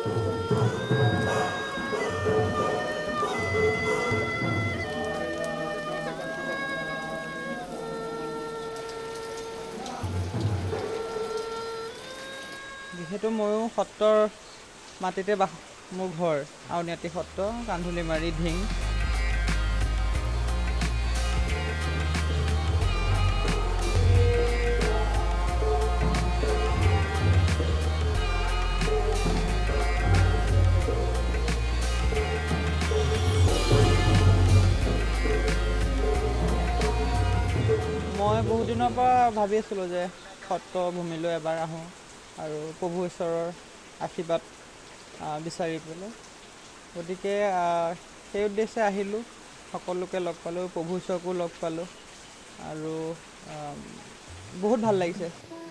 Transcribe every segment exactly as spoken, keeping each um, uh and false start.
যিহেতু ময়ো সত্ৰৰ মাটিতে বাস মোৰ ঘৰ আউনীআটী সত্ৰ কান্ধুলিমাৰী ঢিং মই বহুত দিনৰ পৰা ভাবি আছিলোঁ যে সত্ৰ ভূমিলৈ এবাৰ আহোঁ আৰু প্ৰভু ঈশ্বৰৰ আশীৰ্বাদ বিচাৰি পেলাই গতিকে সেই উদ্দেশ্যে আহিলোঁ সকলোকে লগ পালোঁ প্ৰভু ঈশ্বৰকো লগ পালোঁ আৰু বহুত ভাল লাগিছে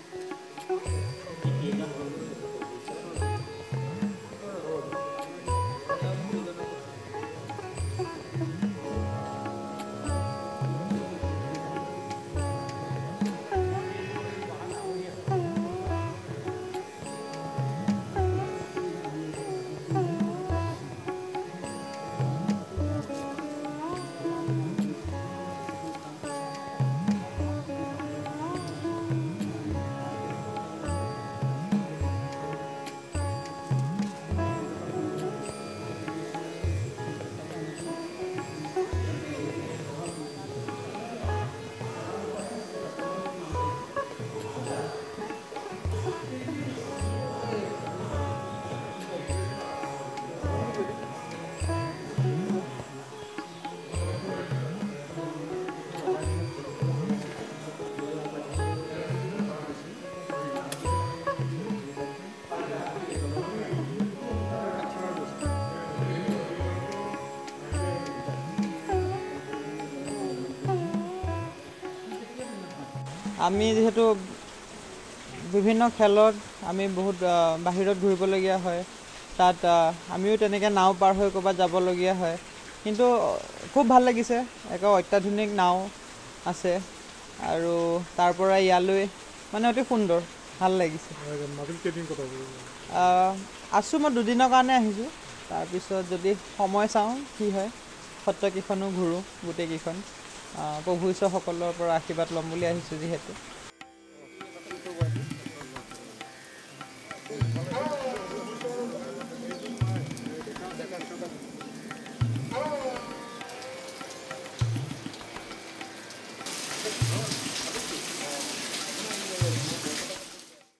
আমি যেহেতু বিভিন্ন খেলত আমি বহুত বাহিৰত ঘূৰিবলগীয়া হয় তাত আমিও তেনেকৈ নাও পাৰ হৈ ক'ৰবাত যাবলগীয়া হয় কিন্তু খুব ভাল লাগিছে এক অত্যাধুনিক নাও আছে আৰু তাৰ পৰা ইয়ালৈ মানে অতি সুন্দৰ ভাল লাগিছে আছোঁ মই দুদিনৰ কাৰণে আহিছোঁ তাৰপিছত যদি সময় চাওঁ কি হয় সত্ৰকেইখনো ঘূৰোঁ গোটেইকেইখন প্ৰভু ঈশ্বৰসকলৰ পৰা আশীৰ্বাদ ল'ম বুলি আহিছোঁ যিহেতু